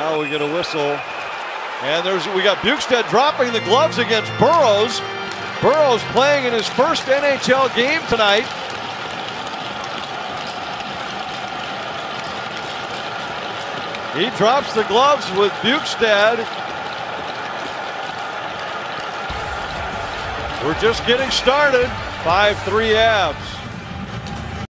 Now we get a whistle. And we got Bjugstad dropping the gloves against Burrows. Burrows playing in his first NHL game tonight. He drops the gloves with Bjugstad. We're just getting started. 5-3 Avs.